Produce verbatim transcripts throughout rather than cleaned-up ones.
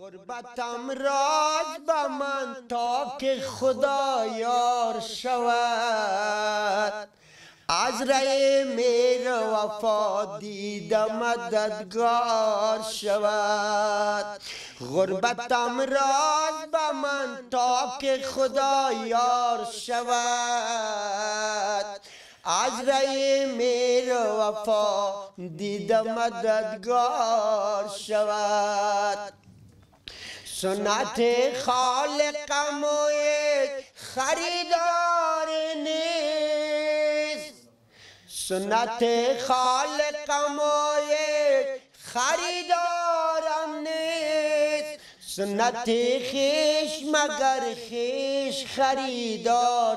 غربتم راز به من تا که خدا یار شود، از ره میر وفا دیده مددگار شود. غربتم راز به من تا که خدا یار شود، از ره میر وفا دیده مددگار شود. سنت خالقم و یک خریدار نیست، سنت خالقم و یک خریدارم نیست، سنت خیش مگر خیش خریدار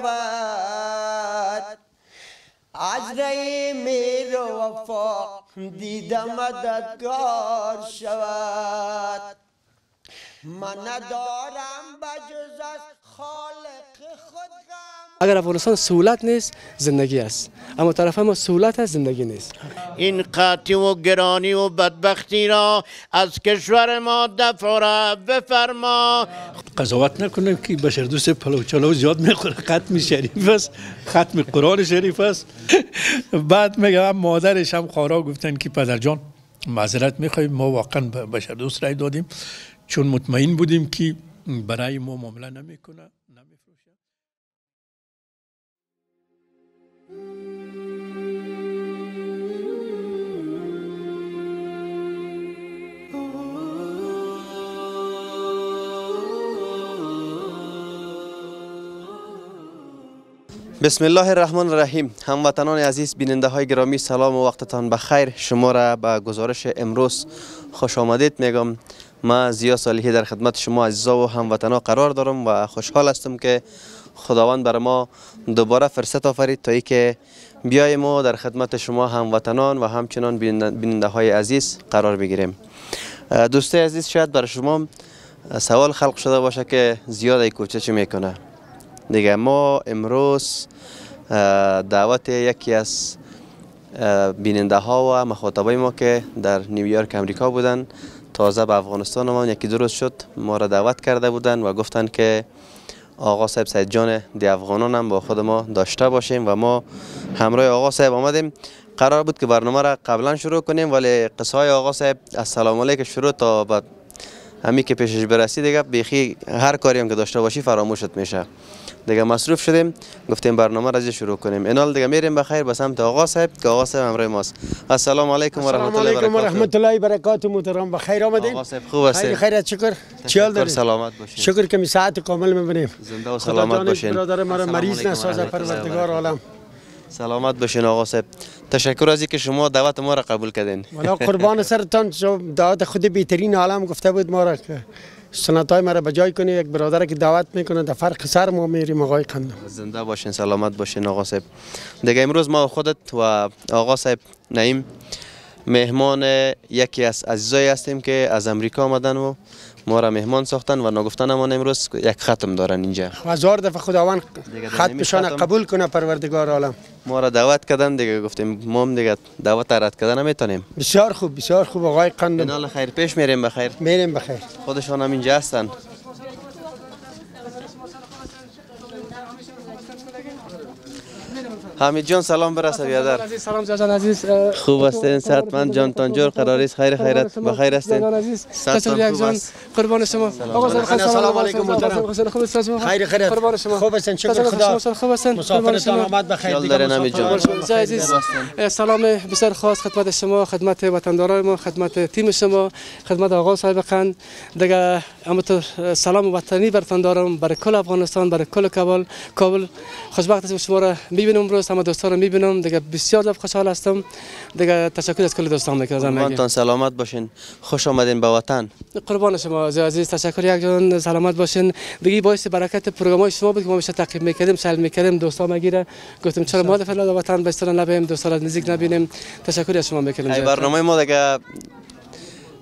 شود، از ره میر وفا دیده مددگار شود. من ندارم بجز از خالق خود غم. اگر افغانستان سهولت نیست زندگی است، اما طرف ما سهولت است زندگی نیست. این قحطی و گرانی و بدبختی را از کشور ما دفع را بفرما. قضاوت نکنیم که بشردوست پلو چلو زیاد میخوره، ختم شریف است، ختم قرآن شریف است. بعد میگم مادرش هم خارا گفتن که پدر جان معذرت میخوایم، ما واقعا بشردوست رای دادیم چون مطمئن بودیم که برای ما معامله نمیکنه، نمیفروشه. بسم الله الرحمن الرحیم. هموطنان عزیز، بیننده های گرامی، سلام و وقتتان بخیر. شما را به گزارش امروز خوش آمدید میگم. من زیا صالحی در خدمت شما عزیزا و هموطنا قرار دارم و خوشحال هستم که خداوند بر ما دوباره فرصت آفرید تا ای که بیاییم و در خدمت شما هموطنان و همچنان بیننده های عزیز قرار بگیریم. دوستای عزیز، شاید برای شما سوال خلق شده باشه که زیاد ای کوچه چی میکنه. دیگه ما امروز دعوت یکی از بیننده ها و مخاطبای ما که در نیویورک امریکا بودن، تازه به افغانستان ما یکی دو روز شد، ما را دعوت کرده بودن و گفتن که آقا صاحب سید جان دی افغانان هم با خود ما داشته باشیم و ما همراه آقا صاحب آمدیم. قرار بود که برنامه را قبلا شروع کنیم، ولی قصه های آقا صاحب از سلام علیک شروع تا بعد همی که پیشش برسی دیگه بیخی هر کاری هم که داشته باشی فراموشت میشه. دیگه مصروف شدیم، گفتیم برنامه را شروع کنیم. اینال دیگه میریم بخیر به سمت آقا صاحب که آقا صاحب همراه ماست. السلام علیکم و رحمت الله و برکاته. و رحمت الله و برکاته. محترم بخیر آمدین. آقا صاحب خوب هستین؟ خیر خیرت، شکر. چیال دارید؟ سلامت باشین. شکر که می ساعت کامل میبینیم. زنده و سلامت باشین. برادر مرا مریض نسازه پروردگار عالم. سلامت باشین آقا صاحب. تشکر از اینکه شما دعوت ما را قبول کردین. والا قربان سرتان، دعوت خود بهترین عالم گفته بود ما را که سنتای مرا بجای کنی. یک برادر که دعوت میکنه در فرق سر ما میریم. آقای قندم زنده باشین، سلامت باشین آقا صاحب. دیگه امروز ما خودت و آقا صاحب نعیم مهمان یکی از عزیزایی هستیم که از امریکا آمدن و ما را مهمان ساختن و نگفتن ما امروز یک ختم دارن اینجا. هزار دفعه خداوند ختمشان قبول کنه پروردگار عالم. ما را دعوت کردن دیگه، گفتیم ما هم دیگه دعوت رد کردن نمیتونیم. بسیار خوب، بسیار خوب آقای قندم. اینال خیر پیش میریم بخیر. میریم بخیر. خودشان هم اینجا هستن. حمید جان سلام برسه بیادر. سلام جان عزیز. خوب هستین؟ صحتمند؟ جان تانجور قراریست خیر خیرت بخیر هستین؟ صحتتون خوب است؟ قربان شما. آقا سلام علیکم محترم. خیر خیرت. قربان شما. خوب هستین؟ شکر خدا. خوب هستین؟ مسافرتان آمد بخیر. دیگه حمید جان عزیز، سلام بسیار خاص خدمت شما، خدمت وطندارای ما، خدمت تیم شما، خدمت آقا صاحب قند. دیگه همونطور سلام وطنی براتون دارم، برای کل افغانستان، برای کل کابل. کابل خوشبخت هستم شما را میبینم امروز، همه دوستان رو میبینم دیگه. بسیار زیاد خوشحال هستم دیگه. تشکر از کل دوستان میکنم. قربانتان سلامت باشین، خوش آمدین به وطن. قربان شما عزیز، تشکر یک جان، سلامت باشین دیگه. باعث برکت پروگرام شما بود که ما میشه تعقیب میکردیم، سال میکردیم، دوستا میگیره، گفتم چرا ما دفعه وطن به استران نبیم، دوستا را نزدیک نبینیم. تشکر از شما میکنم. برنامه ما دیگه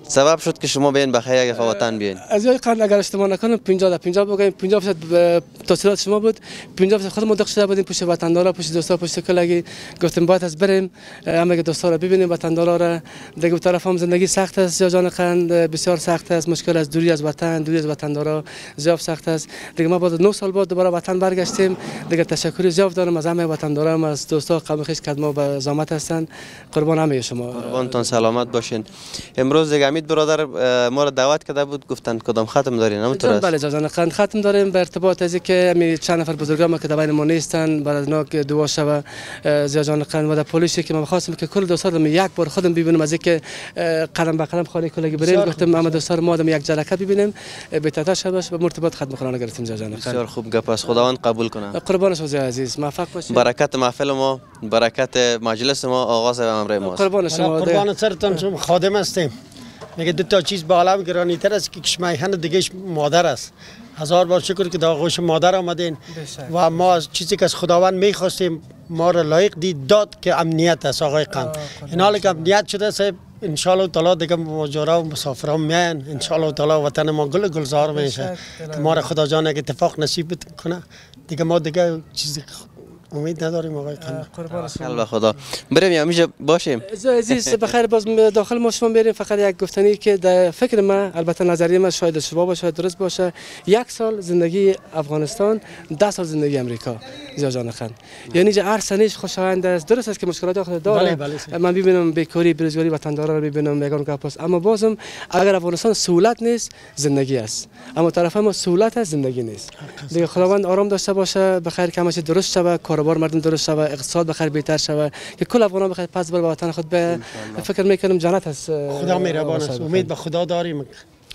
سبب شد که شما بیاین بخیر یک دفعه وطن بیاین؟ از یه قند اگر اشتباه نکنم پنجاه در پنجاه بگیم پنجاه درصد تاثیرات شما بود، پنجاه درصد خودمون دق شده بودیم پشت وطندارا، پشت دوستا، پشت کلاگی. گفتیم باید از بریم همه دوستا رو ببینیم، وطندارا رو. دیگه طرف هم زندگی سخت است یا جان قند، بسیار سخت است، مشکل از دوری از وطن، دوری از وطندارا زیاد سخت است. دیگه ما بعد نه سال بعد دوباره وطن برگشتیم. دیگه تشکری زیاد دارم از همه وطندارا، از دوستا قوم خویش که ما به زحمت هستند. قربان همه شما. قربانتون سلامت باشین. امروز دیگه امید برادر ما را دعوت کرده بود، گفتن کدام ختم دارین؟ همونطور است؟ بله جان قند ختم داریم به ارتباط از که می چند نفر بزرگان که در بین ما نیستن، بعد از ناک دعا شوه زیا جان قند و در پلیسی که ما خواستیم که کل دوستا رو یک بار خودم ببینیم، از اینکه قدم به قدم خانه کلاگی بریم. گفتم اما دوستا رو ما یک جلسه ببینیم بهتر شد و مرتبط خدمت خدا گرفتیم. زیا جان قند بسیار خوب گپ است، خداوند قبول کنه. قربان شما عزیز، موفق باشید. برکت محفل ما، برکت مجلس ما آغاز امر ما. قربان شما. قربان سرتون شما خادم هستیم. میگه دو تا چیز با عالم گرانی تر است که کشمیهن دیگهش مادر است. هزار بار شکر که در آغوش مادر آمدین و ما از چیزی که از خداوند میخواستیم ما را لایق دید داد که امنیت است. آقای قند این حالی که امنیت شده است، ان شاء الله تعالی دیگه مهاجرا و مسافران میان، ان شاء الله تعالی وطن ما گل گلزار میشه که ما را خدا جان یک اتفاق نصیب کنه. دیگه ما دیگه چیزی امید نداریم. آقای قند قربان شما. به خدا. بریم یا میشه باشیم. عزیز بخیر باز داخل ما شما بریم. فقط یک گفتنی که در فکر من، البته نظریه من شاید اشتباه باشه درست باشه، یک سال زندگی افغانستان ده سال زندگی امریکا. زیا جان قند یعنی جه هر سنیش خوشایند است. درست است که مشکلات خود داره. بله بله. من ببینم بیکاری، بیروزگاری وطندارا رو ببینم میگن گپ است، اما بازم اگر افغانستان سهولت نیست زندگی است، اما طرف ما سهولت است زندگی نیست. دیگه خداوند آرام داشته باشه، بخیر که همه چیز درست شوه، کاروبار مردم درست شوه، اقتصاد بخیر بهتر شوه، که کل افغانان بخیر پس بر وطن خود به فکر میکنم جنت است. خدا مهربان است. امید به خدا داریم.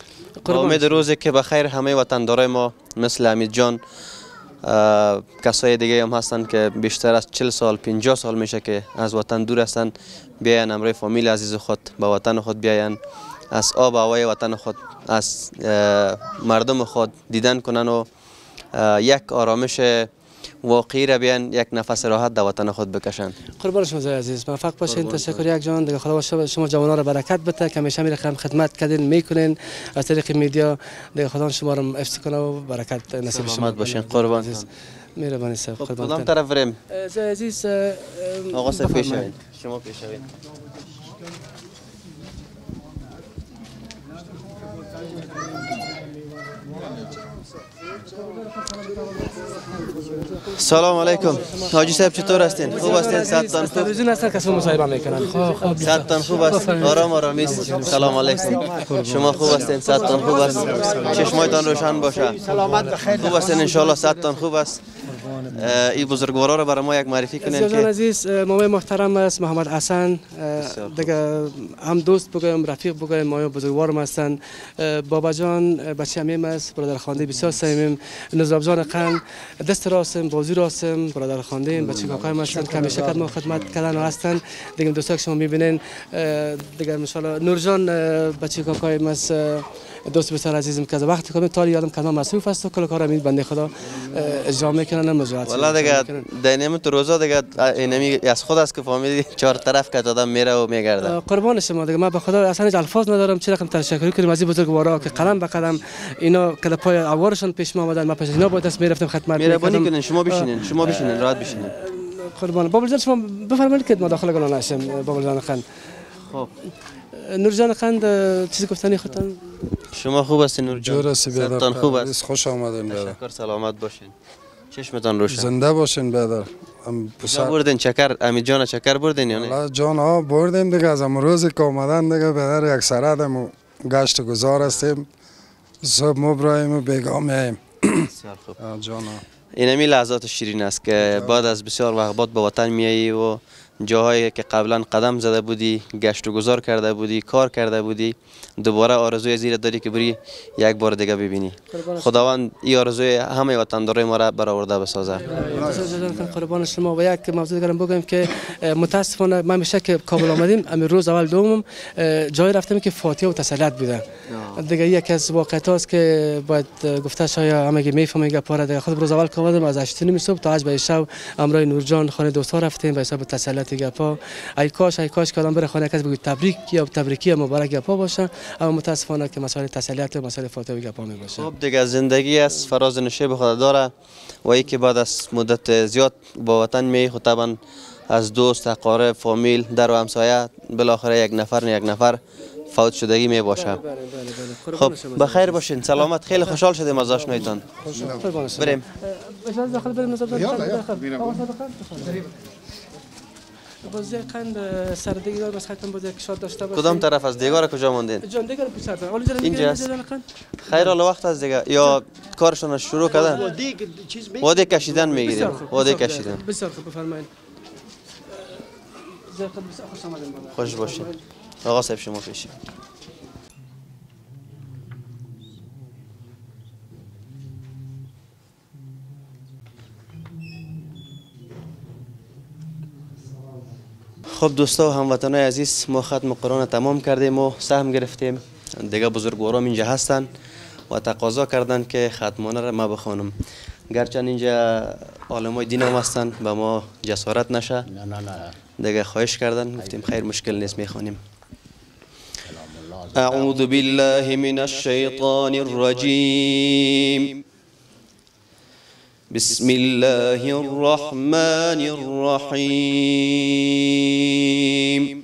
امید روزی که بخیر همه وطندارای ما مثل امید جان، کسای دیگه هم هستن که بیشتر از چهل سال پنجاه سال میشه که از وطن دور هستن، بیاین امروی فامیل عزیز خود به وطن خود بیاین، از آب و هوای وطن خود، از مردم خود دیدن کنن و یک آرامش واقعی را بیان، یک نفس راحت در وطن خود بکشن. قربان شما عزیز، موفق باشین. تشکر یک جان. دیگه خدا شما شما جوانان را برکت بده که همیشه میره خدمت کردین میکنین از طریق میدیا. دیگه خدا شما رو حفظ کنه و برکت نصیب شما. سلامت باشین. قربان مهربانی صاحب. قربان. کدام طرف بریم؟ عزیز آقا صاحب پیش شوید. شما پیش شوید. سلام علیکم. حاجی صاحب چطور هستین؟ خوب هستین؟ صدتان خوب؟ تلویزیون هستن کسی مصاحبه میکنن. خوب صدتان خوب است. آرام آرامی. سلام علیکم. شما خوب هستین؟ صدتان خوب است. چشمایتان روشن باشه. سلامت بخیر. خوب هستین ان شاء الله؟ صدتان خوب است. این بزرگوارا رو برای ما یک معرفی کنین که عزیز مامای محترم است محمد حسن، دیگه هم دوست بگویم رفیق بگویم، مامای بزرگوارم هستن. بابا جان بچه امیم است، برادر خانده بسیار صمیمیم. نظام جان قند دست راستم، بازی راستم، برادر خانده بچه کاکایم هستن که همیشه خدمت خدمت کردن و هستن. دیگه دوستا که شما میبینین دیگه ان شاء الله نورجان بچه کاکایم است، دوست بسیار عزیزم که از وقتی که تالی یادم کلمه مصروف است و کل کار امید بنده خدا اجرا میکنن مزاحمت. والا دیگه دینم تو روزا دیگه اینمی از خود است که فهمیدی چهار طرف که آدم میره و میگرده. قربان شما دیگه من به خدا اصلا هیچ الفاظ ندارم چه رقم تشکر کنیم از این بزرگوارا که قلم به قلم اینا که پای اوارشون پیش ما آمدن، ما پیش اینا باید دست میرفتم خدمت میکنم. کنین شما بشینین، شما بشینین، راحت بشینین. قربان بابا جان شما بفرمایید که ما داخل گلان هستیم. بابا جان قند خب نورجان قند چیزی گفتنی خودتان؟ شما خوب هستین نورجان؟ جور هستی بیادر. خوب است. خوش آمدین بیادر. تشکر. سلامت باشین. چشمتان روشن. زنده باشین بیادر. پسر بردین چکر امید جان چکر بردین یا نه؟ الله جان ها بردیم دیگه، از امروز که آمدن دیگه بیادر یک سرادم گشت گذار هستیم. صبح مبراهیم و بیگاه میاییم. بسیار خوب. جان ها اینمی لحظات شیرین است که بعد از بسیار وقت بعد به وطن میایی و جاهایی که قبلا قدم زده بودی، گشت و گذار کرده بودی، کار کرده بودی، دوباره آرزوی زیر داری که بری یک بار دیگه ببینی. خداوند این آرزوی همه وطندارای ما را برآورده بسازه. قربان شما. و یک موضوع دیگه بگم که متاسفانه من میشه که کابل آمدیم امیر روز اول دوم جای رفتم که فاتحه و تسلیت بوده. دیگه یک از واقعیت است که باید گفته شاید همه میفهمن گپاره. دیگه خود روز اول که آمدم از هشت نیم صبح تا هشت بعد شب امرای نورجان خانه دوستا رفتیم به حساب تسلیت قسمت گپا ای کاش ای کاش کلام بره خانه کس بگو تبریک یا تبریکی مبارک گپا باشه، اما متاسفانه که مسائل تسلیت و مسائل فاتحه گپا می باشه. خب دیگه زندگی است، فراز نشه به خود داره و ای که بعد از مدت زیاد با وطن می خود طبعا از دوست، اقارب، فامیل، در و همسایه بالاخره یک نفر نه یک نفر فوت شدگی می باشه. خب بخیر باشین، سلامت. خیلی خوشحال شدیم از آشناییتان. بریم. اجازه داخل بریم نظر داخل. باز یک قند سر دیگار بس ختم بود یک شاد داشته باشه. کدام طرف از دیگار کجا موندین؟ جان دیگار پیش سر. اینجا است. خیر حال وقت از دیگه یا کارشون شروع کردن؟ وادی کشیدن میگیریم. وادی کشیدن. بسیار خوب بفرمایید. خوش باشین. آقا صاحب شما پیش. خب دوستا و هموطنای عزیز، ما ختم قرآن تمام کردیم و سهم گرفتیم. دیگه بزرگواران اینجا هستن و تقاضا کردن که ختمانه را ما بخوانم. گرچند اینجا عالمای دین هم هستن، به ما جسارت نشه. نه نه نه. دیگه خواهش کردن، گفتیم خیر مشکل نیست میخوانیم. اعوذ بالله من الشیطان الرجیم. بسم الله الرحمن الرحيم.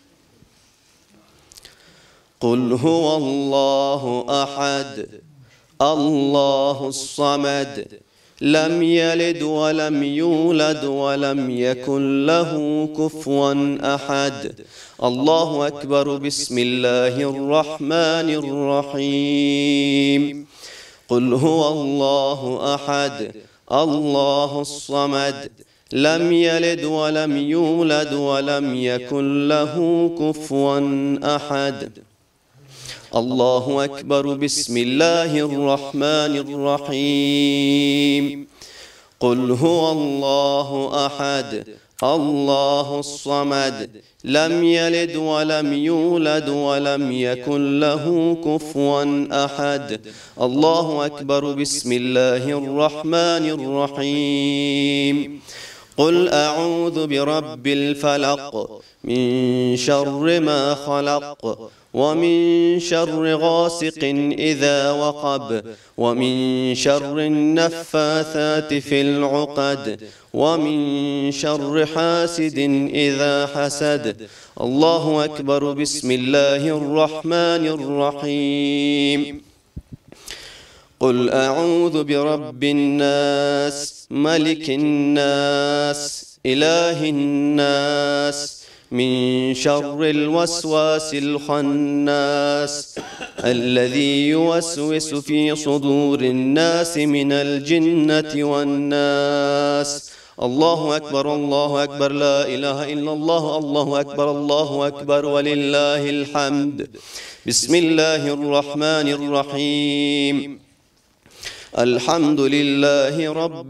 قل هو الله أحد الله الصمد لم يلد ولم يولد ولم يكن له كفوا أحد. الله أكبر. بسم الله الرحمن الرحيم. قل هو الله أحد الله الصمد لم يلد ولم يولد ولم يكن له كفوا أحد. الله أكبر. بسم الله الرحمن الرحيم. قل هو الله أحد الله الصمد لم يلد ولم يولد ولم يكن له كفوا أحد. الله أكبر. بسم الله الرحمن الرحيم. قل أعوذ برب الفلق من شر ما خلق ومن شر غاسق إذا وقب ومن شر النفاثات في العقد ومن شر حاسد إذا حسد. الله أكبر. بسم الله الرحمن الرحيم. قل أعوذ برب الناس ملك الناس إله الناس من شر الوسواس الخناس الذي يوسوس في صدور الناس من الجنة والناس. الله أكبر الله أكبر. لا إله إلا الله. الله أكبر الله أكبر ولله الحمد. بسم الله الرحمن الرحيم. الحمد لله رب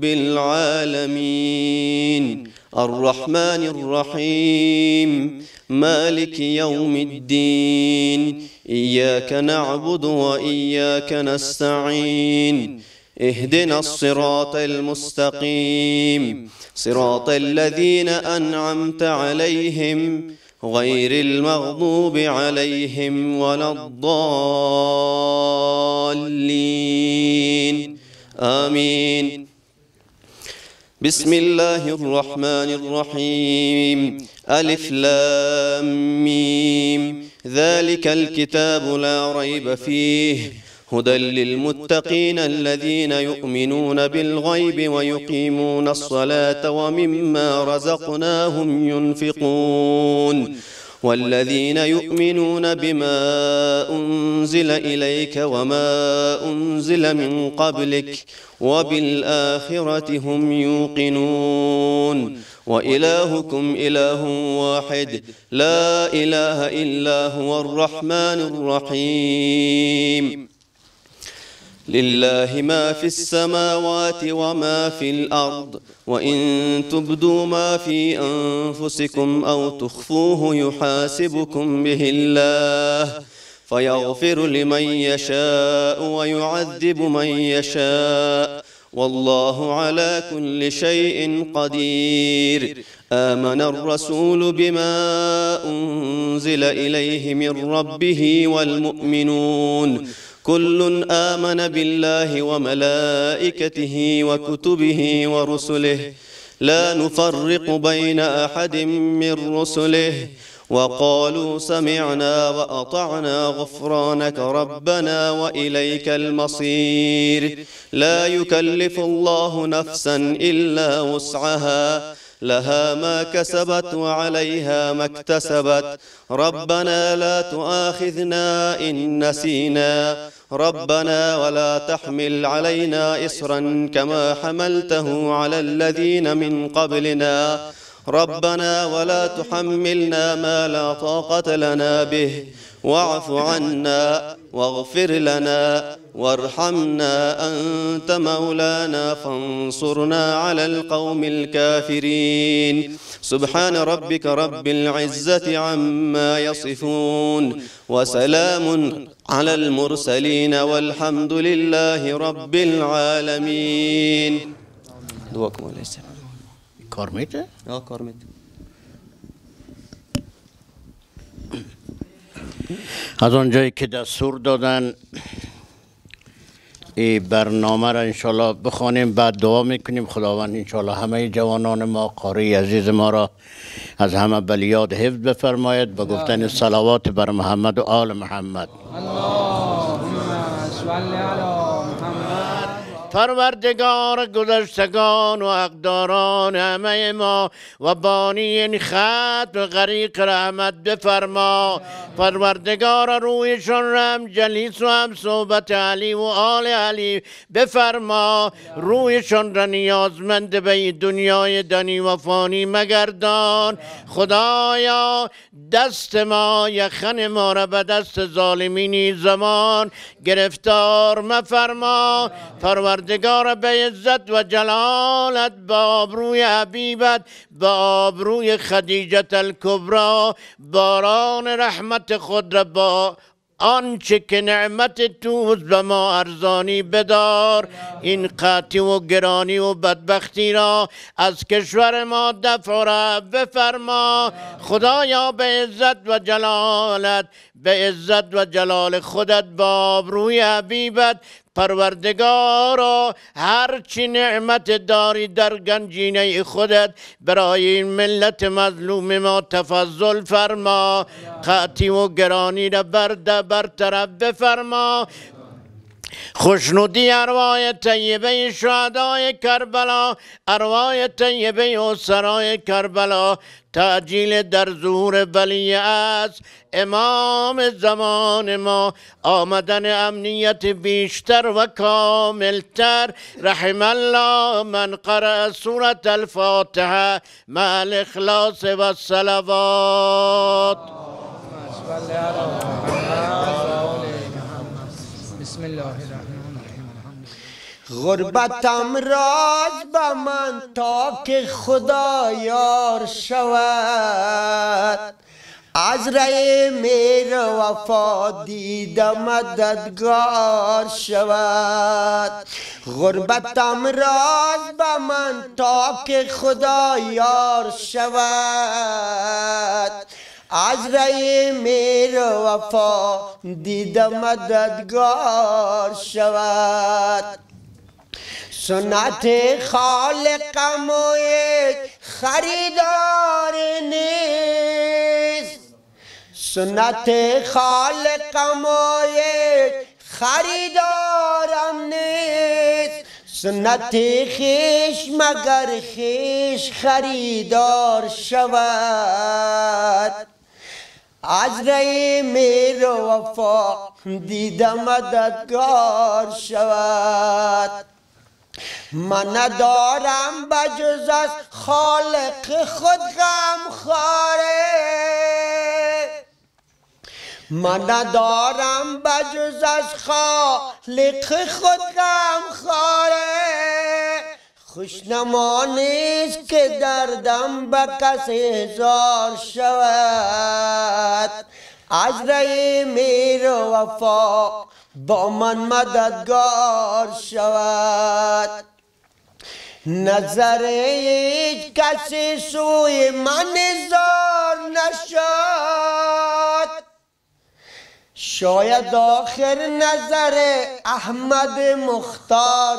العالمين الرحمن الرحيم مالك يوم الدين إياك نعبد وإياك نستعين اهدنا الصراط المستقيم صراط الذين أنعمت عليهم غير المغضوب عليهم ولا الضالين آمين. بسم الله الرحمن الرحيم. ألف لام ميم ذلك الكتاب لا ريب فيه هدى للمتقين الذين يؤمنون بالغيب ويقيمون الصلاة ومما رزقناهم ينفقون والذين يؤمنون بما أنزل إليك وما أنزل من قبلك وبالآخرة هم يوقنون وإلهكم إله واحد لا إله إلا هو الرحمن الرحيم. لله ما في السماوات وما في الأرض وإن تبدوا ما في أنفسكم أو تخفوه يحاسبكم به الله فيغفر لمن يشاء ويعذب من يشاء والله على كل شيء قدير. آمن الرسول بما أنزل إليه من ربه والمؤمنون كل آمن بالله وملائكته وكتبه ورسله لا نفرق بين أحد من رسله وقالوا سمعنا وأطعنا غفرانك ربنا وإليك المصير. لا يكلف الله نفسا إلا وسعها لها ما كسبت وعليها ما اكتسبت. ربنا لا تؤاخذنا إن نسينا ربنا ولا تحمل علينا إصرا كما حملته على الذين من قبلنا ربنا ولا تحملنا ما لا طاقة لنا به واعف عنا واغفر لنا وارحمنا أنت مولانا فانصرنا على القوم الكافرين. سبحان ربك رب العزة عما يصفون وسلام على المرسلين والحمد لله رب العالمين. دعاكم الله السلام. کار میده؟ آه کار میده. از آنجایی که دستور دادن این برنامه را انشالله بخوانیم بعد دعا میکنیم خداوند انشالله همه جوانان ما قاری عزیز ما را از همه بلیات حفظ بفرماید با گفتن صلوات بر محمد و آل محمد. اللهم صل علی محمد. پروردگار گذشتگان و اقداران همه ما و بانی این خط و غریق رحمت بفرما. پروردگار رویشان رم جلیس و هم صحبت علی و آل علی بفرما. رویشان را نیازمند به دنیای دنی و فانی مگردان. خدایا دست ما یخن ما را به دست ظالمینی زمان گرفتار مفرما. پروردگار به عزت و جلالت با آبروی حبیبت با آبروی خدیجه الکبری باران رحمت خود را با آنچه که نعمت توست به ما ارزانی بدار. این قحطی و گرانی و بدبختی را از کشور ما دفع را بفرما. خدایا به عزت و جلالت به عزت و جلال خودت با آبروی حبیبت پروردگارا هرچی نعمت داری در گنجینه خودت برای این ملت مظلوم ما تفضل فرما. قحطی و گرانی را برده برطرف بفرما. خوشنودی ارواح طیبه شهدای کربلا ارواح طیبه اسرای کربلا تعجیل در ظهور ولی است امام زمان ما آمدن امنیت بیشتر و کاملتر. رحم الله من قرأ سورة الفاتحه مع الاخلاص و الصلوات. بسم الله الرحمن الرحیم. غربتم راز به من تا که خدا یار شود. از ره میر وفا دیده مددگار شود. غربتم راز به من تا که خدا یار شود. از ره میر وفا دیده مددگار شود. سنت خالقم و یک خریدار نیست. سنت خالقم و یک خریدارم نیست. سنت خیش مگر خیش خریدار شود. از ره میر وفا دیده مددگار شود. من ندارم بجز از خالق خود غم خاره. من ندارم بجز از خالق خود غم خاره. خوشنما نیست که دردم به کس هزار شود. از ره میر وفا با من مددگار شود. نظر هیچ کسی سوی من زار نشد شاید آخر نظر احمد مختار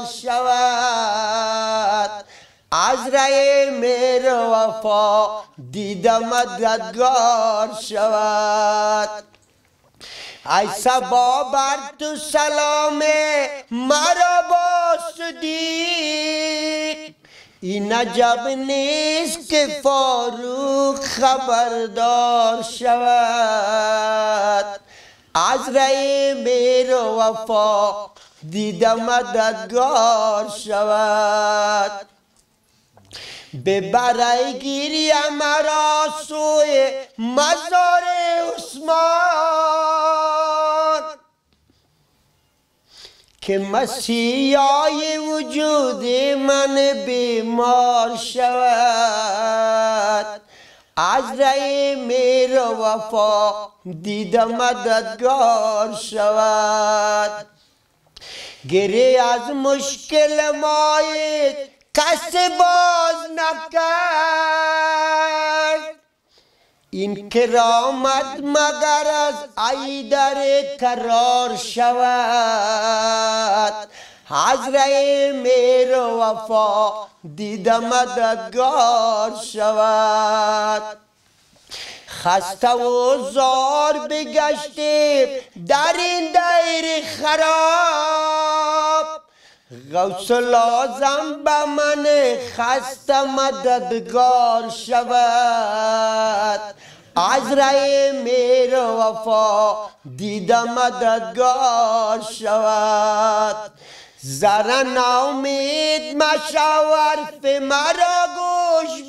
شود از رای مهر وفا دیدم مددگار شود ای صبا بر تو سلام مرا با صدیق این عجب نیست که فاروق خبردار شود از رای مهر وفا دیدم مددگار شود ببرای گیری مرا سوی مزار عثمان که مسیحای وجود من بیمار شود از رای مهر وفا دیدم مددگار شود گری از مشکل مایت کس باز نکرد این کرامت مگر از ایدر قرار شود از رای مهر وفا دیدم مددگار شود خسته و زار بگشتیم در این دیر خراب غوث لازم به من خسته مددگار شود از رای مهر وفا دیدم مددگار شود ذره ناامید مشو حرف مرا گوش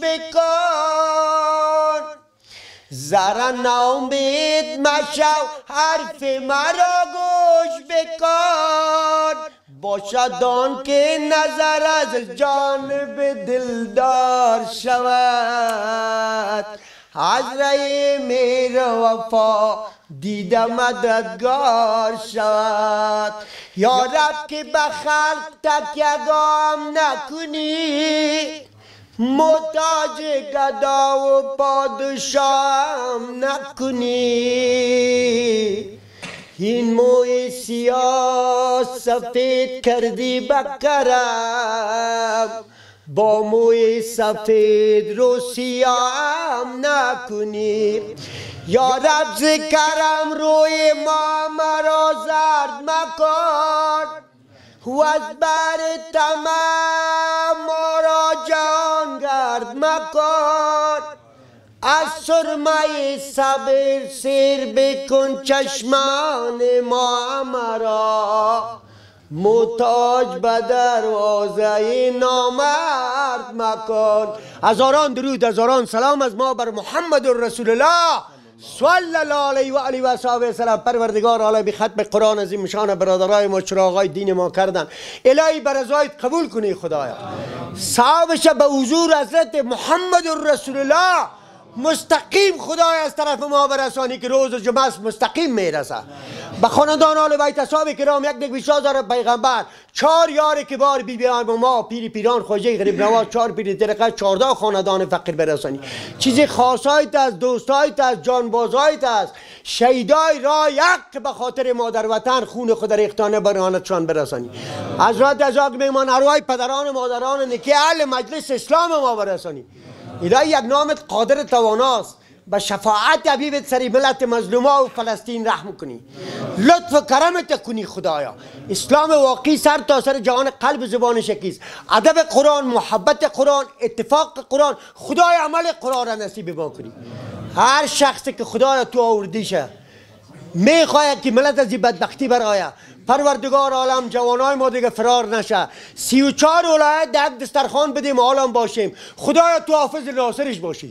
بکن ذره ناامید مشو حرف مرا گوش بکن باشد آن که نظر از جانب دلدار شود از رای مهر وفا دیدم مددگار شود یا رب که به خلق تکیه‌گام نکنی محتاج گدا و پادشاهم نکنی این موی سیاه سفید کردی بکرم با موی سفید رو سیاهم نکنی یا رب ذکرم روی ما مرا زرد مکن و از بر تمام ما را جان گرد مکن از سرمه صبر سیر بکن چشمان ما مرا محتاج به دروازه نامرد مکن هزاران درود هزاران سلام از ما بر محمد رسول الله صلی الله علیه و آله و صحبه وسلم. پروردگار عالم به ختم قرآن عظیم شان برادرای ما چراغای دین ما کردن الهی بر رضایت قبول کنی خدایا ثوابش به حضور حضرت محمد رسول الله مستقیم خدای از طرف ما برسانی که روز جمعه است مستقیم میرسه به خاندان آل بیت اصحاب کرام یک یک بیش از پیغمبر چهار یار کبار بی بیان با ما پیر پیران خواجه غریب نواز چهار پیر طریقت چهارده خاندان فقیر برسانی چیزی خاصایت از دوستایت از جانبازایت از شهیدای را یک به خاطر مادر وطن خون خود ریختانه برانتشان برسانی از راد ازاق میمان ارواح پدران مادران نکی اهل مجلس اسلام ما برسانی الهی یک نامت قادر تواناست به شفاعت حبیبت سری ملت مظلومه و فلسطین رحم کنی لطف و کرمت کنی خدایا اسلام واقعی سر تا سر جهان قلب زبان شکیست ادب قرآن محبت قرآن اتفاق قرآن خدای عمل قرآن را نصیب ما کنی هر شخصی که خدایا تو آوردیشه میخواید که ملت از این بدبختی برآید پروردگار عالم جوانای ما دیگه فرار نشه سی و چهار ولایت در دسترخوان بدیم عالم باشیم خدایا تو حافظ ناصرش باشی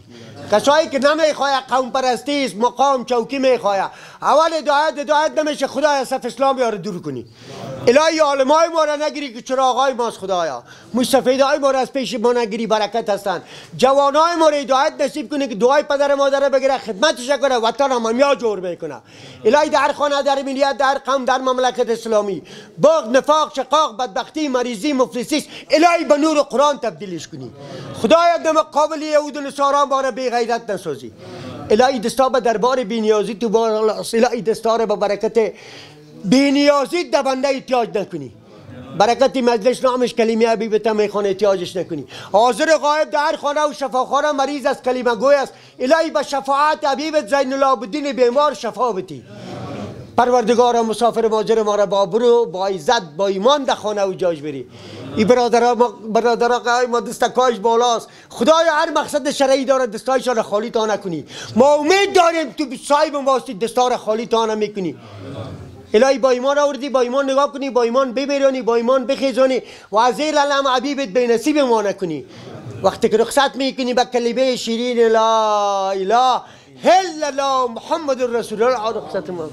کسایی که نمیخواه قوم پرستی است، مقام چوکی میخواه. اول هدایت هدایت نمیشه، خدای صف اسلام یارو دور کنی. الهی عالمای ما را نگیری که چراغای ماست خدایا. مستفیدای ما را از پیش ما نگیری، برکت هستند. جوانای ما را هدایت نصیب کنی که دعای پدر مادر بگیره، خدمتش کنه، وطن امامیا جور میکنه. الهی در خانه، در ملیت، در قوم، در مملکت اسلامی باغ، نفاق، شقاق، بدبختی، مریضی، مفلسی است، الهی به نور قرآن تبدیلش کنی. خدایا در مقابل یهود و نصارا ما را بی غیرت نسازی. الهی دستا به دربار بینیازی تو بار، الهی دستا به برکت بینیازی در بنده احتیاج نکنی. برکت مجلس نامش کلمه حبیبت میخوانه، احتیاجش نکنی. حاضر غایب در خانه و شفاخانه مریض از کلمه گوی است، الهی به شفاعت حبیبت زین العابدین بیمار شفا بتی. پروردگار مسافر ماجر ما را با برو، با عزت، با ایمان در خانه و جاش بری. این برادرها برادرها ما دستکایش بالاست. خدای هر مقصد شرعی داره، دستایشان خالی تا نکنی. ما امید داریم تو صاحب واسطه دستار خالی تا نمیکنی. الهی با ایمان آوردی، با ایمان نگاه کنی، با ایمان بمیرانی، با ایمان بخیزانی و از زیر علم حبیبت به نصیب ما نکنی. وقتی که رخصت میکنی به کلمه شیرین لا اله الا الله محمد رسول الله رخصت ما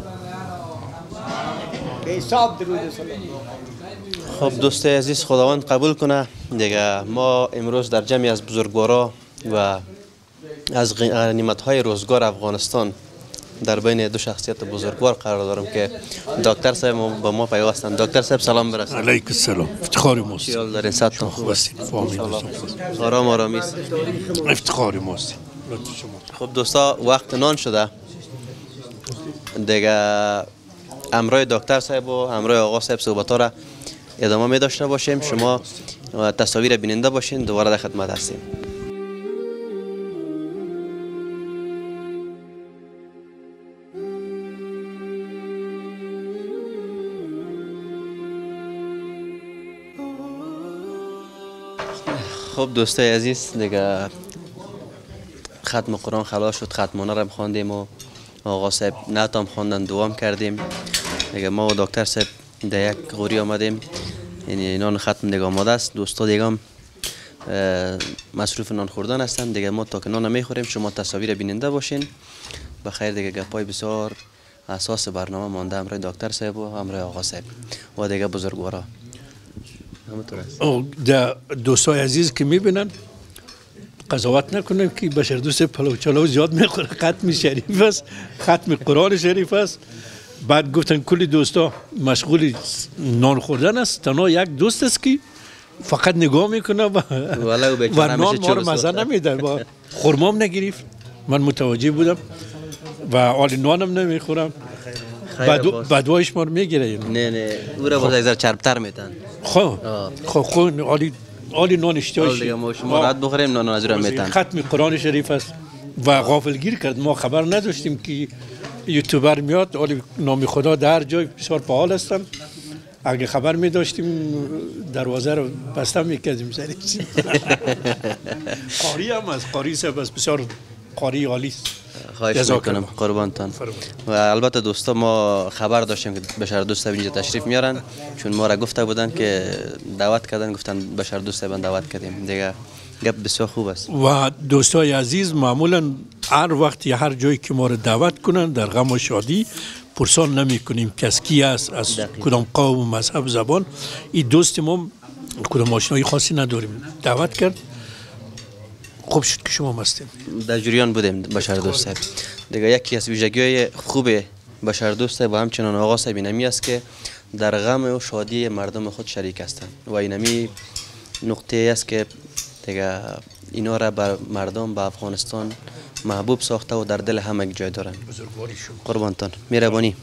به حساب درود سلام. خب دوستای عزیز، خداوند قبول کنه. دیگه ما امروز در جمعی از بزرگوارا و از غنیمت‌های روزگار افغانستان در بین دو شخصیت بزرگوار قرار دارم که دکتر صاحب با ما پیوستند. دکتر صاحب سلام برسید. علیک السلام. افتخار ماست. خیال دارین صدتون خوب است. آرام آرامی است. افتخار ماست. خب دوستا، وقت نان شده. دیگه امروی دکتر صاحب و امروی آقا صاحب صحبت‌ها را ادامه می داشته باشیم. شما تصاویر بیننده باشین، دوباره در خدمت هستیم. خب دوستای عزیز، دیگه ختم قرآن خلاص شد، ختمانه را خواندیم و آقا صاحب نتام خواندن، دوام کردیم. دیگه ما و دکتر صاحب در یک غوری آمدیم، یعنی نان ختم دیگه آماده است. دوستا دیگه هم مصروف نان خوردن هستن. دیگه ما تا که نان نمیخوریم شما تصاویر بیننده باشین. بخیر دیگه گپای بسیار اساس برنامه مانده همراه دکتر صاحب و همراه آقا صاحب و دیگه بزرگوارا. دوستای عزیز که میبینن قضاوت نکنن که بشر دوست پلو چلو زیاد میخوره. ختم شریف است، ختم قرآن شریف است. بعد گفتن کلی دوستا مشغول نان خوردن است، تنها یک دوست است که فقط نگاه میکنه و, و نان ما رو مزه نمیده و خرمام نگرفت. من متوجه بودم و حال نانم نمیخورم. بدوایش ما رو میگیره. نه نه او را باز یک ذره چربتر میتن. خب خب خب حالی حالی نان اشتیاقی دیگه ما شما راحت بخوریم نان از را میتن. ختم قرآن شریف است و غافلگیر کرد. ما خبر نداشتیم که یوتیوبر میاد. حالی نام خدا در جای بسیار فعال هستن. اگه خبر می داشتیم دروازه رو بسته میکردیم سریع. قاری هم از قاری صاحب است، بسیار قاری عالی است. خواهش میکنم قربانتان. و البته دوستا ما خبر داشتیم که بشر دوست اینجا تشریف میارن، چون ما را گفته بودن که دعوت کردن، گفتن بشر دوست بن دعوت کردیم. دیگه گپ بسیار خوب است. و دوستای عزیز، معمولا هر وقت یا هر جایی که ما را دعوت کنن در غم و شادی پرسان نمی کنیم کس کی است، از کدام قوم، مذهب، زبان. این دوست ما کدام آشنایی خاصی نداریم. دعوت کرد، خوب شد که شما هستین. در جریان بودیم بشر دوست صاحب. دیگه یکی از ویژگی‌های خوب بشر دوست صاحب و همچنان آقا صاحب اینمی است که در غم و شادی مردم خود شریک هستند و اینمی نقطه است که دیگه اینا را بر مردم به افغانستان محبوب ساخته و در دل همه جای دارن. قربانتان، مهربانی.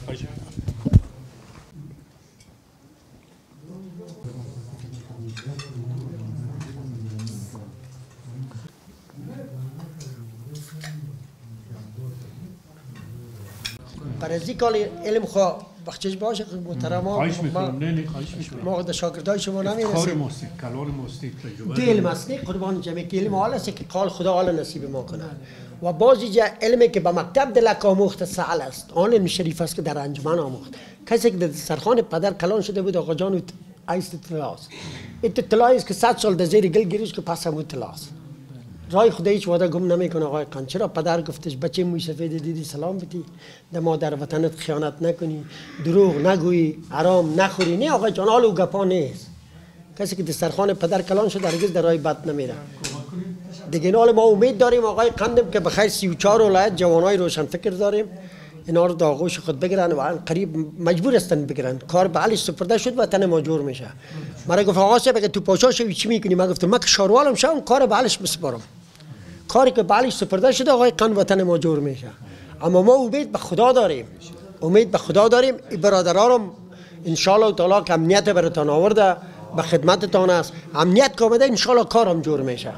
برای کال علم خواه بخشش باشه محترم ها. ما در شاگردای شما نمیرسیم. دو علم است نه قربان جمعی که علم حال است که قال خدا حال نصیب ما کنه. و بعضی جا علمی که به مکتب دلک آموخت سهل است، آن علم شریف است که در انجمن آموخت. کسی که در سرخان پدر کلان شده بود آقا جان ایست اطلاع است. اطلاعی است که صد سال در زیر گل گیریش که پس هم اطلاع است. رای خدا هیچ وعده گم نمیکنه آقای قند. چرا پدر گفتش بچه موی سفید دیدی سلام بدی، در مادر وطنت خیانت نکنی، دروغ نگویی، حرام نخوری. نه آقای جان، حال او گپا نیست. کسی که دسترخوان پدر کلان شد هرگز در راه بد نمیره. دیگه حال ما امید داریم آقای قندم که بخیر سی و چهار ولایت جوانای روشن فکر داریم، اینا رو در آغوش خود بگیرن و قریب مجبور هستن بگیرن. کار به حالش سپرده شد وطن ما جور میشه. مرا گفت آقا صاحب اگه تو پاشا شوی چی میکنی؟ من گفتم من که شاروالم شم کار به حالش بسپارم. کاری که به حالش سپرده شد آقای قند وطن ما جور میشه. اما ما امید به خدا داریم، امید به خدا داریم. این برادرانم ان شاء الله تعالی که امنیت براتون آورده به خدمتتان است. امنیت که اومده ان شاء الله کارم جور میشه.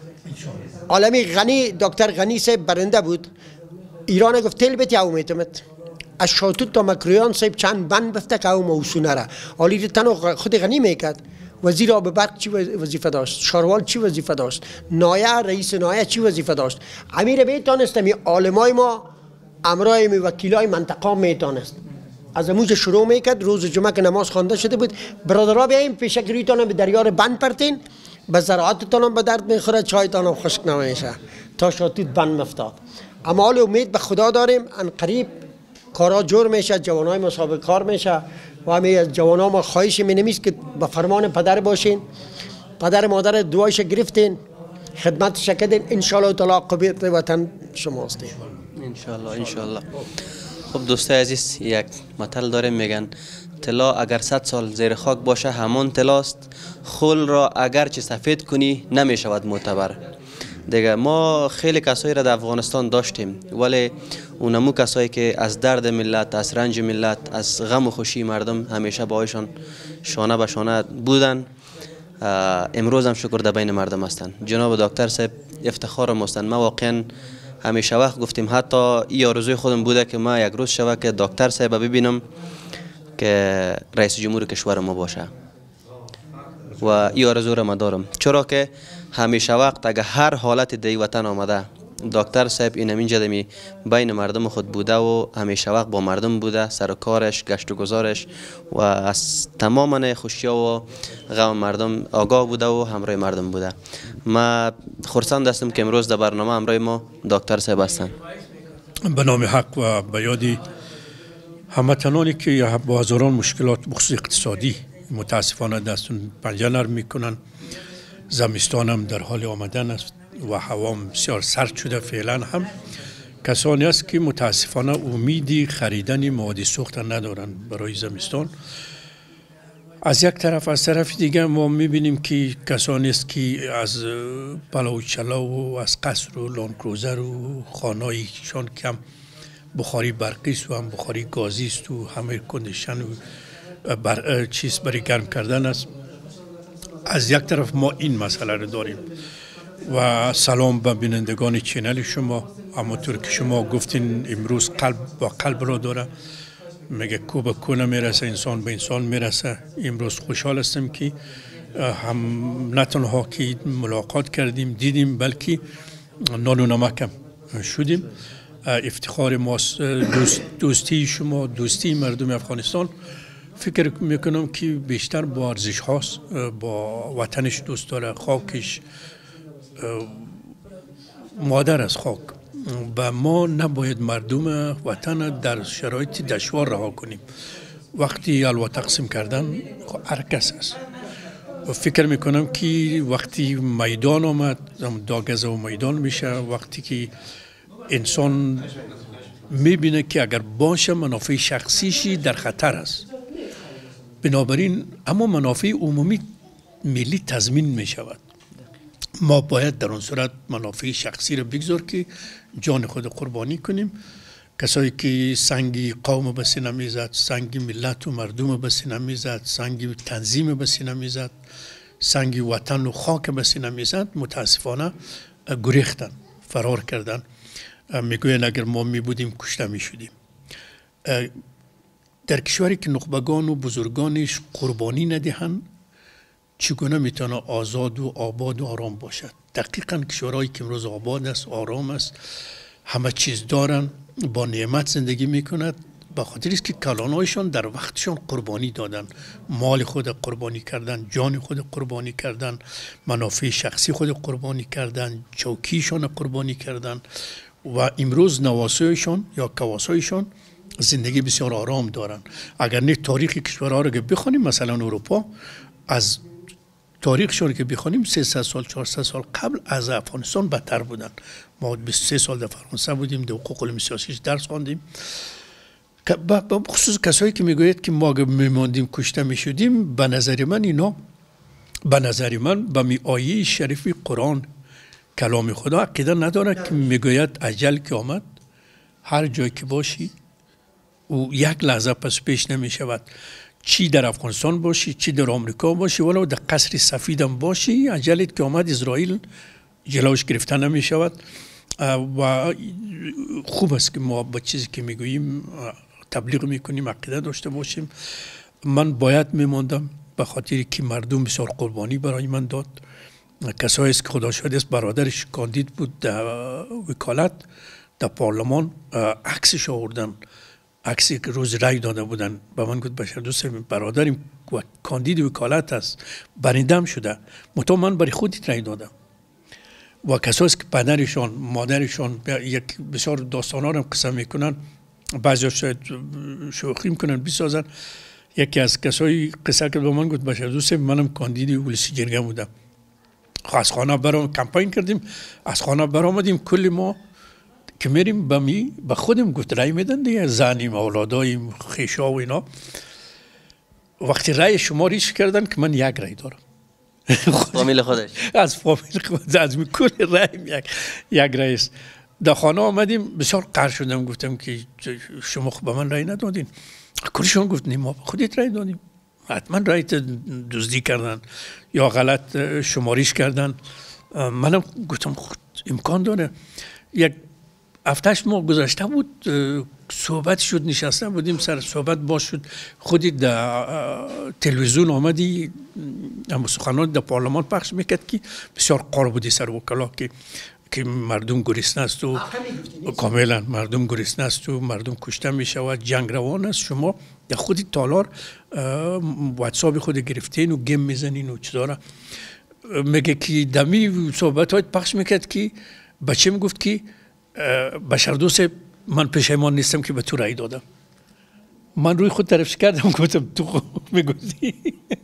عالمی غنی دکتر غنی صاحب برنده بود، ایران گفت تل بیت یا امیتمت از شاتوت تا مکرویان صاحب چند بند بفته که او موسونه را حالی تنو خود غنی میکرد. وزیر آب برق چی وظیفه داشت؟ شاروال چی وظیفه داشت؟ نایه رئیس نایه چی وظیفه داشت؟ امیر بیتانست می عالمای ما امرای می وکیلای منطقه میتانست. از اموز شروع میکرد. روز جمعه که نماز خوانده شده بود برادرها بیایم پیشگیریتان به دریار بند پرتین، به زراعتتان به درد میخوره، چایتان خشک نمیشه تا شاتوت بند مفتاد. اما حال امید به خدا داریم ان قریب کارا جور میشه، جوانای مسابقه کار میشه و همه از جوانا ما خواهش می نمیست که به فرمان پدر باشین. پدر مادر دعایش گرفتین، خدمتش کردین، ان شاء الله تعالی عاقبت وطن شماست. ان شاء الله ان شاء الله. خب دوستای عزیز، یک مثل داریم میگن طلا اگر صد سال زیر خاک باشه همان طلاست، خل را اگر چه سفید کنی نمیشود معتبر. دیگه ما خیلی کسایی را در افغانستان داشتیم، ولی اونمو کسایی که از درد ملت، از رنج ملت، از غم و خوشی مردم همیشه با ایشان شانه به شانه بودن. امروز هم شکر در بین مردم هستن. جناب دکتر صاحب افتخار هستند. ما واقعا همیشه وقت گفتیم، حتی این آرزوی خودم بوده که ما یک روز شوه که دکتر صاحب ببینم که رئیس جمهور کشور ما باشه و این آرزو را ما دارم. چرا که همیشه وقت اگه هر حالت دی وطن آمده دکتر صاحب این همین جدمی بین مردم خود بوده و همیشه وقت با مردم بوده، سر و کارش، گشت و گذارش و از تمام خوشی‌ها و غم مردم آگاه بوده و همراه مردم بوده. ما خرسند هستم که امروز در برنامه همراه ما دکتر صاحب هستن. به نام حق و به یادی هموطنانی که با هزاران مشکلات بخصوص اقتصادی متاسفانه دستون پنجه نرم میکنن. زمستان هم در حال آمدن است و هوا بسیار سرد شده. فعلا هم کسانی است که متاسفانه امیدی خریدن مواد سوخت ندارند برای زمستان. از یک طرف، از طرف دیگه ما میبینیم که کسانی است که از پلو چلو و از قصر و لانکروزر و خانهایشان کم بخاری برقی است و هم بخاری گازی است و همه کندیشن و بر چیز برای گرم کردن است. از یک طرف ما این مسئله رو داریم و سلام به بینندگان چینل شما. همونطور که شما گفتین امروز قلب با قلب را داره، میگه کو به کو نمیرسه، انسان به انسان میرسه. امروز خوشحال هستم که هم نه تنها که ملاقات کردیم دیدیم، بلکه نان و نمکم شدیم. افتخار ماست دوست دوستی شما، دوستی مردم افغانستان. فکر میکنم که بیشتر با ارزش هاست، با وطنش دوست داره، خاکش مادر از خاک. و ما نباید مردم وطن در شرایط دشوار رها کنیم. وقتی الوا تقسیم کردن هر کس است. فکر میکنم که وقتی میدان آمد، داگزه و میدان میشه، وقتی که انسان میبینه که اگر باشه منافع شخصیشی در خطر است، بنابراین اما منافع عمومی ملی تضمین می شود. ما باید در اون صورت منافع شخصی را بگذار که جان خود قربانی کنیم. کسایی که سنگی قوم به سینه میزد، سنگی ملت و مردم به سینه میزد، سنگی تنظیم به سینه میزد، سنگی وطن و خاک به سینه میزد، متاسفانه گریختن، فرار کردن. میگوین اگر ما می بودیم کشته می شدیم. در کشوری که نخبگان و بزرگانش قربانی ندهند، چگونه میتونه آزاد و آباد و آرام باشد؟ دقیقاً کشورهایی که امروز آباد است، آرام است، همه چیز دارن، با نعمت زندگی میکند، به خاطر است که کلانهایشان در وقتشان قربانی دادن، مال خود قربانی کردن، جان خود قربانی کردن، منافع شخصی خود قربانی کردن، چوکیشان قربانی کردن و امروز نواسایشان یا کواسایشان زندگی بسیار آرام دارن. اگر نه تاریخ کشورها رو که بخونیم، مثلا اروپا از تاریخشون که بخونیم سیصد سال چهارصد سال قبل از افغانستان بدتر بودن. ما بیست و سه سال در فرانسه بودیم، در حقوق علم سیاسیش درس خواندیم. با خصوص کسایی که میگوید که ما میماندیم کشته میشدیم، به نظر من اینا به نظر من به می آیه شریف قرآن کلام خدا عقیده نداره که میگوید اجل که آمد هر جای که باشی و یک لحظه پس پیش نمی شود. چی در افغانستان باشی، چی در آمریکا باشی، ولو در قصر سفید هم باشی، اجلت که آمد اسرائیل جلوش گرفته نمی شود. و خوب است که ما با چیزی که میگوییم تبلیغ میکنیم، عقیده داشته باشیم. من باید میماندم به خاطر که مردم بسیار قربانی برای من داد. کسایی است که خدا شاهد است برادرش کاندید بود در وکالت در پارلمان، عکسش آوردن، عکسی که روز رای داده بودن. به من گفت بشردوست برادریم و کاندید وکالت است، برندم شده، مطمئن من برای خودت رای دادم. و کسایی است که پدرشان مادرشان یک بسیار داستانا رو قصه میکنن، بعضی شاید شوخی میکنن بسازن. یکی از کسایی قصه کرد به من گفت بشردوست منم کاندید ولسی جرگه بودم، از خانه برام کمپاین کردیم، از خانه برآمدیم، کلی ما که میریم به می به خودم گفت رای میدن دیگه، زنیم، اولاداییم، خیشا و اینا. وقتی رای شما ریش کردن که من یک رای دارم فامیل خودش از فامیل خودش از می کل رایم یک یک رای است. در خانه آمدیم بسیار قهر شدم، گفتم که شما خب به من رای ندادین. کلشون گفت نه ما خودت رای دادیم، حتما رای دزدی کردن یا غلط شماریش کردن. منم گفتم خود امکان داره. یک هفتهش ما گذاشته بود، صحبت شد، نشسته بودیم سر صحبت باز شد، خودی در تلویزیون آمدی اما سخنان در پارلمان پخش میکرد که بسیار قار بودی سر وکلا که که مردم گریسنه است و کاملا مردم گریسنه است و مردم کشته می شود، جنگ روان است، شما در خودی تالار واتساپ خود گرفتین و گیم میزنین و چیزا. میگه که دمی صحبت های پخش میکرد که بچه میگفت که بشردوست من پشیمان نیستم که به تو رای دادم. من روی خود طرفش کردم، گفتم تو میگفتی.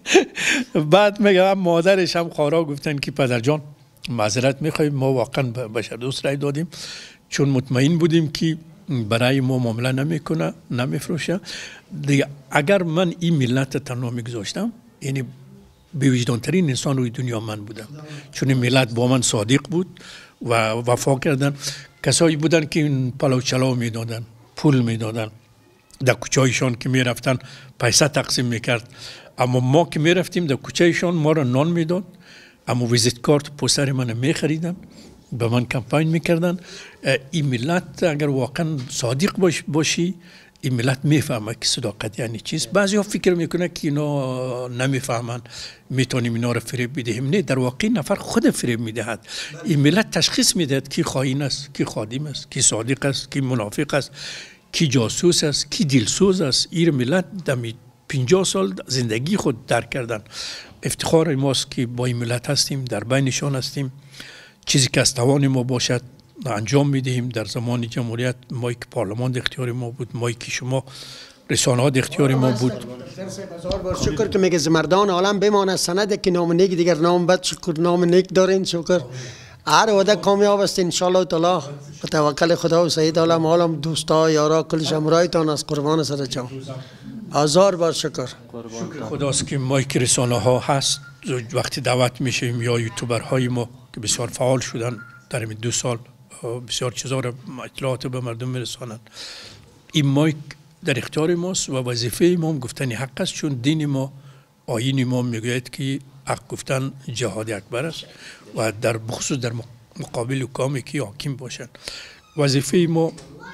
بعد میگم مادرش هم خارا گفتن که پدر جان معذرت میخوایم، ما واقعا به بشردوست رای دادیم چون مطمئن بودیم که برای ما معامله نمیکنه، نمیفروشه دیگه. اگر من این ملت تنها میگذاشتم، یعنی بی‌وجدان ترین انسان روی دنیا من بودم، چون این ملت با من صادق بود و وفا کردن. کسایی بودن که پلو چلاو میدادن، پول میدادن، در کوچه‌ایشان که میرفتن پیسه تقسیم میکرد، اما ما که میرفتیم در کوچه‌ایشان ما را نان میداد، اما ویزیت کارت پوستر من میخریدن، به من کمپاین میکردن. این ملت اگر واقعا صادق باش باشی، این ملت میفهمه که صداقت یعنی چیست. بعضی ها فکر میکنه که اینا نمیفهمن، میتونیم اینا رو فریب بدهیم. نه، در واقع نفر خود فریب میدهد. این ملت تشخیص میدهد کی خائن است، کی خادم است، کی صادق است، کی منافق است، کی جاسوس است، کی دلسوز است. این ملت دمی پنجاه سال زندگی خود درک کردن. افتخار ماست که با این ملت هستیم، در بینشان هستیم. چیزی که از توان ما باشد انجام میدهیم. در زمان جمهوریت ما که پارلمان در اختیار ما بود، ما که شما رسانه ها در اختیار ما بود. هزار بار شکر که میگه مردان عالم بمانه سند که نام نیک دیگر نام بد، شکر نام نیک دارین. شکر هر وعده کامیاب است ان شاء الله تعالی. به توکل خدا و سید عالم عالم دوستا یارا کلش امرایتان از قربان سر جان. هزار بار شکر. خداست که ما که رسانه ها هست وقتی دعوت میشیم یا یوتیوبر های ما که بسیار فعال شدن در این دو سال، بسیار چیزا را اطلاعات به مردم میرسانند. این مایک در اختیار ماست و وظیفه ما گفتن حق است، چون دین ما، آیین ما میگوید که حق گفتن جهاد اکبر است و در بخصوص در مقابل حکامی که حاکم باشند. وظیفه ما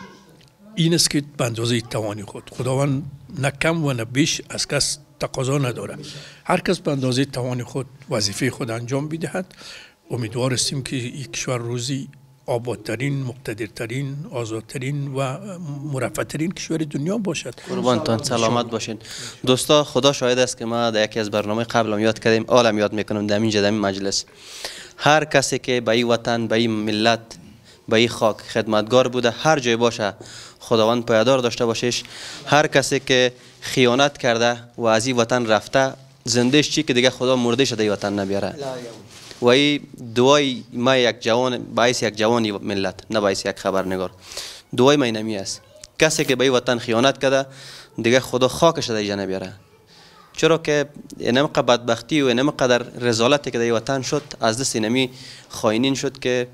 این است که به اندازه توانی خود، خداوند نه کم و نه بیش از کس تقاضا نداره، هر کس به اندازه توانی خود وظیفه خود انجام بدهد. امیدوار هستیم که این کشور روزی آبادترین، مقتدرترین، آزادترین و مرفه‌ترین کشور دنیا باشد. قربانتان سلامت باشین. دوستا خدا شاهد است که ما در یکی از برنامه قبلم یاد کردیم، حالم یاد میکنم در اینجا در این مجلس، هر کسی که به این وطن، به این ملت، به این خاک خدمتگار بوده، هر جای باشه خداوند پایدار داشته باشش. هر کسی که خیانت کرده و از این وطن رفته، زندهش چی که دیگه خدا مردهش در این وطن نبیاره. و این دعای ما یک جوان، باعث یک جوانی ملت، نه باعث یک خبرنگار، دعای ما اینمی است کسی که به این وطن خیانت کرده دیگه خدا خاکش در اینجا نبیاره. چرا که اینم قدر بدبختی و اینم قدر رزالتی که در این وطن شد از دست اینمی خائنین شد که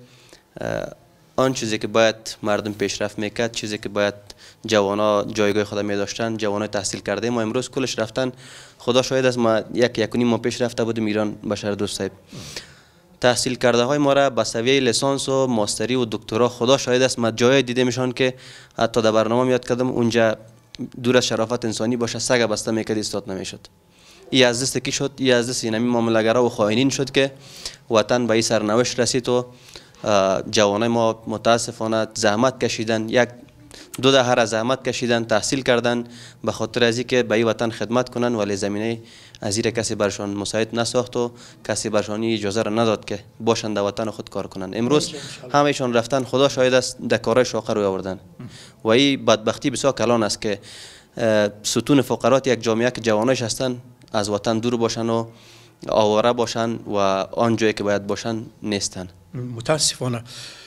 آن چیزی که باید مردم پیشرفت میکرد، چیزی که باید جوانا جایگاه خود می داشتن، جوانای تحصیل کرده ما امروز کلش رفتن. خدا شاهد است ما یک یک و نیم ماه پیش رفته بودیم ایران بشر دوست صاحب، تحصیل کرده های ما را به سویه لیسانس و ماستری و دکترا، خدا شاهد است ما جای دیده میشان که حتی در برنامه یاد کردم اونجا دور از شرافت انسانی باشه سگ بسته میکرد استاد نمیشد. ای از دست کی شد؟ ای از دست اینمی معامله‌گرا و خائنین شد که وطن به این سرنوشت رسید و جوانای ما متاسفانه زحمت کشیدن، یک دو دهه را زحمت کشیدن، تحصیل کردن به خاطر از اینکه به این وطن خدمت کنن، ولی زمینه از این کسی برشان مساعد نساخت و کسی برشان اجازه را نداد که باشند در وطن خود کار کنن. امروز همهشان رفتن، خدا شاهد است در کارهای شاقه روی آوردن و این بدبختی بسیار کلان است که ستون فقرات یک جامعه که جوانایش هستن از وطن دور باشن و آواره باشن و آن جایی که باید باشن نیستن. متاسفانه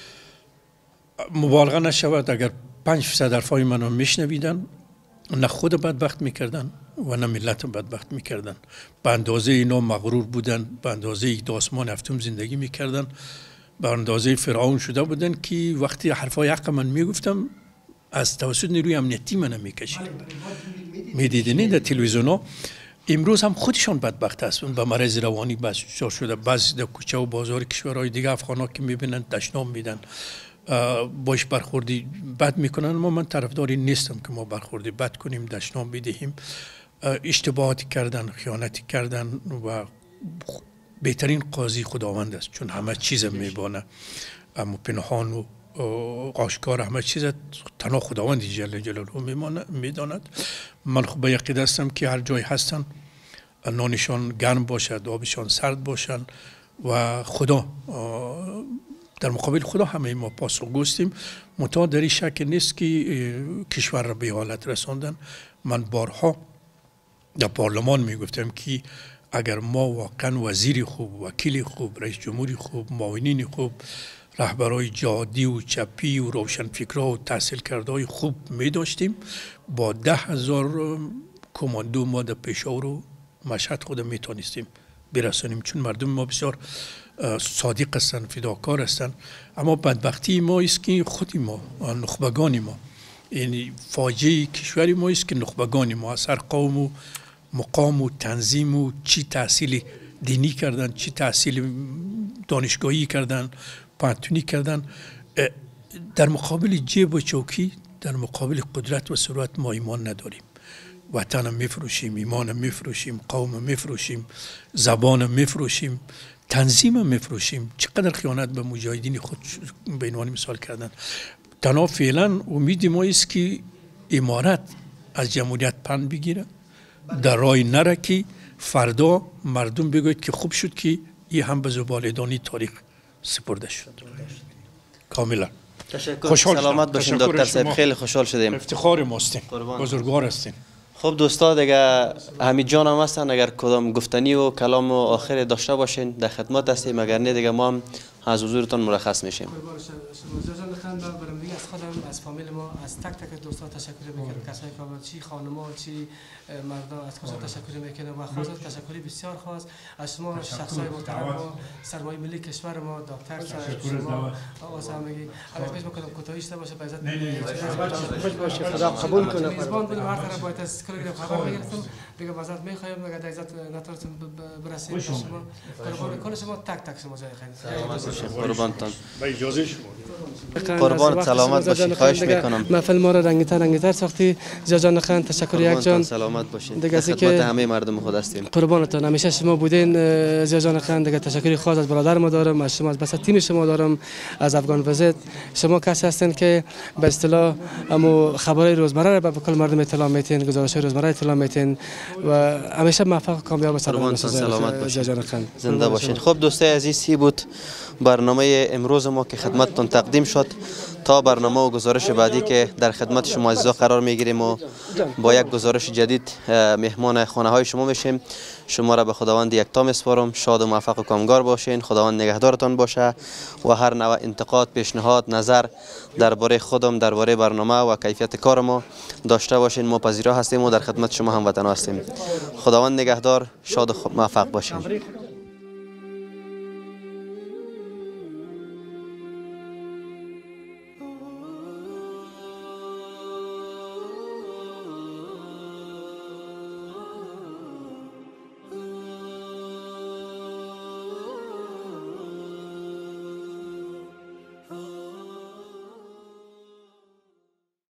مبالغه نشود اگر پنج فیصد حرفای منو میشنویدن، نه خود بدبخت میکردن و نه ملت بدبخت میکردن. به اندازه اینا مغرور بودن، به اندازه که آسمان هفتم زندگی میکردن، به اندازه فرعون شده بودن که وقتی حرفای حق من میگفتم از توسط نیروی امنیتی من میکشید. میدیدین در تلویزیون ها امروز هم خودشان بدبخت هستند، به مرض روانی بسیار شده. بعضی در کوچه و بازار کشورهای دیگه افغان ها که میبینن دشنام میدن، باش برخوردی بد میکنن. ما من طرفداری نیستم که ما برخوردی بد کنیم، دشنام بدهیم. اشتباهاتی کردن، خیانتی کردن و بهترین قاضی خداوند است، چون همه چیز میبانه، اما پنهان و آشکار همه چیز تنها خداوند جل جلاله میداند. من خب به یقین هستم که هر جای هستن نانشان گرم باشد، آبشان سرد باشن و خدا در مقابل خدا همه ما پاسخگوستیم. متا در این شک نیست که کشور را به حالت رساندن. من بارها در پارلمان میگفتم که اگر ما واقعا وزیر خوب، وکیل خوب، رئیس جمهوری خوب، معاونین خوب، رهبرای جهادی و چپی و روشنفکرها و تحصیل کرده های خوب می داشتیم، با ده هزار کماندو ما در پشاور و مشهد خود می تانستیم برسانیم، چون مردم ما بسیار صادق هستند، فداکار هستند. اما بدبختی ما است که خودی ما، نخبگان ما، یعنی فاجعه کشوری ما است که نخبگان ما از هر قوم و مقام و تنظیم و چی تحصیل دینی کردن، چی تحصیل دانشگاهی کردن، پانتونی کردن، در مقابل جیب و چوکی، در مقابل قدرت و ثروت ما ایمان نداریم. وطنم میفروشیم، ایمانم میفروشیم، قومم میفروشیم، زبانم میفروشیم، تنظیمم میفروشیم. چقدر خیانت به مجاهدین خود به عنوان مثال کردن. تنها فعلا امید ما است که امارت از جمهوریت پند بگیره، در راه نره که فردا مردم بگوید که خوب شد که این هم به زباله‌دانی تاریخ سپرده شد. کاملا. تشکر. سلامت باشین دکتر صاحب، خیلی خوشحال شدیم. افتخار ماستین، بزرگوار هستین. خب دوستا دیگه حمید جان هم هستن، اگر کدام گفتنی و کلام و آخر داشته باشین در خدمت هستیم، اگر نه دیگه ما هم از حضورتان مرخص میشیم. از خودم، از فامیل ما، از تک تک دوستا تشکر میکنم، کسایی که چی خانما چی مردا از خود تشکر میکنم و خاص تشکری بسیار خاص از شما شخصای محترم ما، سرمایه ملی کشور ما، دکتر صاحب، شما آقا سامگی. اگر فکر میکنم کوتاهی شده باشه به عزت خوش باشه، خدا قبول کنه. میزبان بودم هر طرف باید از کلی خبر بگیرم. دیگه وزارت میخوایم دیگه در عزت نتونستم برسیم شما قربان کل شما تک تک شما جای خیر قربانتان با اجازه شما قربان سلامت باشین خواهش میکنم محفل ما را رنگی‌تر رنگی‌تر ساختی زیا جان خان تشکر یک جان سلامت باشین دیگه از خدمت اینکه همه مردم خود هستیم قربانتان همیشه شما بودین زیا جان خان دیگه تشکری خاص از برادر ما دارم از شما از بس تیم شما دارم از افغان وزید شما کسی هستین که به اصطلاح امو خبرهای روزمره را به کل مردم اطلاع میتین گزارش روزمره اطلاع میتین و همیشه موفق و کامیاب و سلامت باشین جان خان زنده باشین. خب دوستای عزیز ای بود برنامه امروز ما که خدمتتون تقدیم شد. تا برنامه و گزارش بعدی که در خدمت شما عزیزا قرار میگیریم و با یک گزارش جدید مهمان خانه های شما میشیم. شما را به خداوند یکتا میسپارم. شاد و موفق و کامگار باشین. خداوند نگهدارتان باشه و هر نوع انتقاد، پیشنهاد، نظر درباره خودم، درباره برنامه و کیفیت کار ما داشته باشین. ما پذیرا هستیم و در خدمت شما هموطنا هستیم. خداوند نگهدار. شاد و موفق باشین.